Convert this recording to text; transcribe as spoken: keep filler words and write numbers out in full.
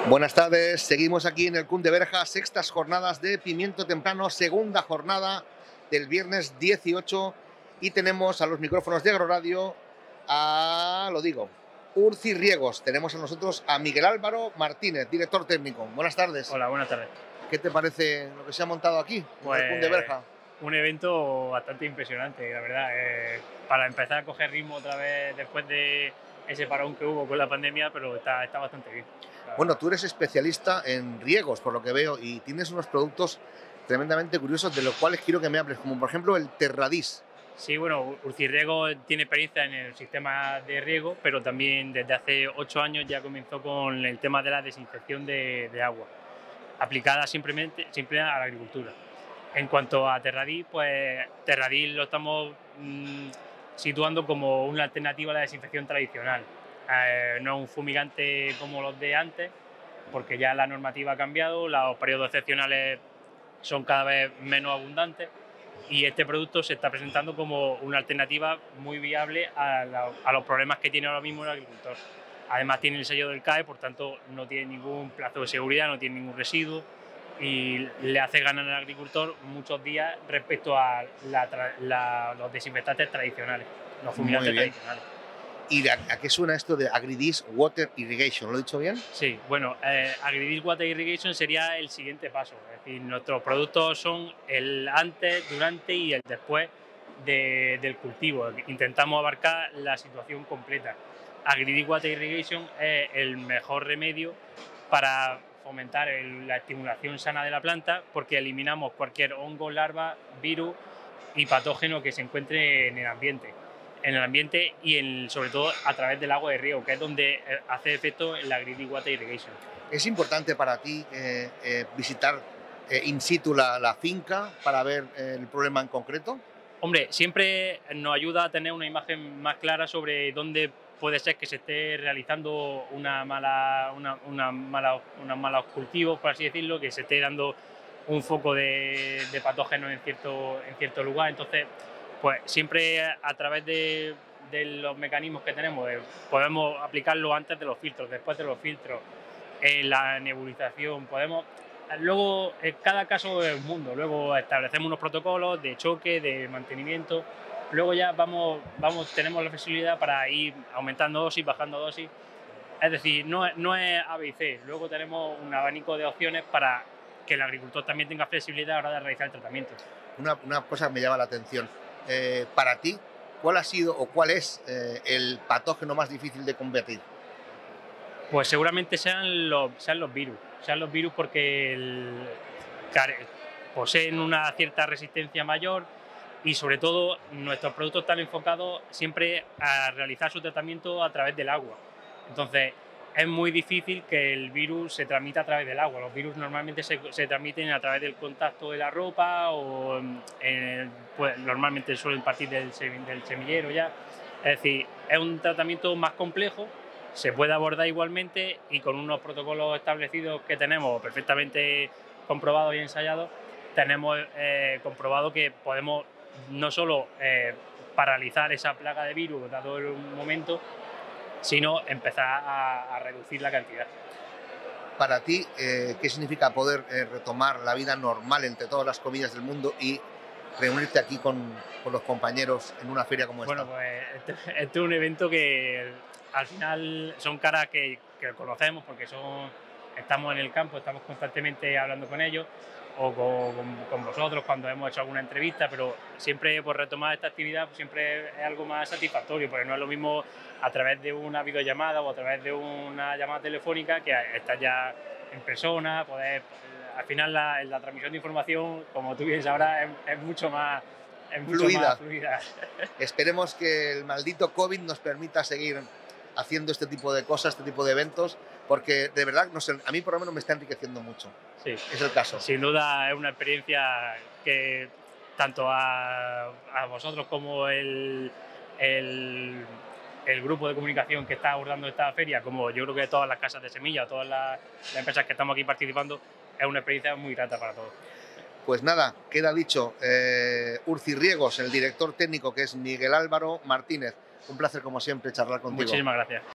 Buenas tardes, seguimos aquí en el Cun de Berja, sextas jornadas de Pimiento Temprano, segunda jornada del viernes dieciocho, y tenemos a los micrófonos de Agroradio a, lo digo, Urci Riegos. Tenemos a nosotros a Miguel Álvaro Martínez, director técnico. Buenas tardes. Hola, buenas tardes. ¿Qué te parece lo que se ha montado aquí Pues, en el Cun de Berja? Un evento bastante impresionante, la verdad. Eh, para empezar a coger ritmo otra vez después de ese parón que hubo con la pandemia, pero está, está bastante bien. Bueno, tú eres especialista en riegos, por lo que veo, y tienes unos productos tremendamente curiosos de los cuales quiero que me hables, como por ejemplo el Terradis. Sí, bueno, Urcirriego tiene experiencia en el sistema de riego, pero también desde hace ocho años ya comenzó con el tema de la desinfección de, de agua, aplicada simplemente, siempre a la agricultura. En cuanto a Terradis, pues Terradis lo estamos mmm, situando como una alternativa a la desinfección tradicional. Eh, no es un fumigante como los de antes, porque ya la normativa ha cambiado, los periodos excepcionales son cada vez menos abundantes, y este producto se está presentando como una alternativa muy viable a, la, a los problemas que tiene ahora mismo el agricultor. Además tiene el sello del C A E, por tanto no tiene ningún plazo de seguridad, no tiene ningún residuo, y le hace ganar al agricultor muchos días respecto a la, la, los desinfectantes tradicionales, los fumigantes tradicionales. ¿Y a, a qué suena esto de Agridis Water Irrigation? ¿Lo he dicho bien? Sí, bueno, eh, Agridis Water Irrigation sería el siguiente paso. Es decir, nuestros productos son el antes, durante y el después de, del cultivo. Intentamos abarcar la situación completa. Agridis Water Irrigation es el mejor remedio para fomentar el, la estimulación sana de la planta, porque eliminamos cualquier hongo, larva, virus y patógeno que se encuentre en el ambiente. en el ambiente y en, sobre todo a través del agua de riego, que es donde hace efecto la Agridis Water Irrigation. ¿Es importante para ti eh, eh, visitar eh, in situ la, la finca para ver eh, el problema en concreto? Hombre, siempre nos ayuda a tener una imagen más clara sobre dónde puede ser que se esté realizando una mala, una, una mala, unos malos cultivos, por así decirlo, que se esté dando un foco de, de patógenos en cierto, en cierto lugar. Entonces, pues siempre a través de, de los mecanismos que tenemos, eh, podemos aplicarlo antes de los filtros, después de los filtros, en la nebulización, podemos... Luego, en cada caso es un mundo, luego establecemos unos protocolos de choque, de mantenimiento, luego ya vamos, vamos, tenemos la flexibilidad para ir aumentando dosis, bajando dosis, es decir, no, no es A, B y C, luego tenemos un abanico de opciones para que el agricultor también tenga flexibilidad a la hora de realizar el tratamiento. Una, una cosa me llama la atención. Eh, para ti, ¿cuál ha sido o cuál es eh, el patógeno más difícil de combatir? Pues seguramente sean los, sean los virus, sean los virus porque el, poseen una cierta resistencia mayor y sobre todo nuestros productos están enfocados siempre a realizar su tratamiento a través del agua. Entonces es muy difícil que el virus se transmita a través del agua. Los virus normalmente se, se transmiten a través del contacto de la ropa o eh, pues, normalmente suelen partir del, del semillero ya. Es decir, es un tratamiento más complejo, se puede abordar igualmente y con unos protocolos establecidos que tenemos perfectamente comprobados y ensayados, tenemos eh, comprobado que podemos no solo eh, paralizar esa plaga de virus dado el momento, sino empezar a, a reducir la cantidad. Para ti, eh, ¿qué significa poder eh, retomar la vida normal entre todas las comillas del mundo y reunirte aquí con, con los compañeros en una feria como esta? Bueno, pues este, este es un evento que al final son caras que, que conocemos porque son, estamos en el campo, estamos constantemente hablando con ellos o con, con, con vosotros cuando hemos hecho alguna entrevista, pero siempre por retomar esta actividad pues, siempre es algo más satisfactorio, porque no es lo mismo a través de una videollamada o a través de una llamada telefónica que estar ya en persona, poder, al final la, la transmisión de información, como tú bien sabrás, es, es mucho más es mucho fluida. Más fluida. Esperemos que el maldito COVID nos permita seguir haciendo este tipo de cosas, este tipo de eventos, porque de verdad, no sé, a mí por lo menos me está enriqueciendo mucho. Sí, es el caso. Sin duda es una experiencia que tanto a, a vosotros como el, el, el grupo de comunicación que está abordando esta feria, como yo creo que todas las casas de semillas, todas las, las empresas que estamos aquí participando, es una experiencia muy grata para todos. Pues nada, queda dicho. Eh, Urci Riegos, el director técnico, que es Miguel Álvaro Martínez. Un placer, como siempre, charlar contigo. Muchísimas gracias.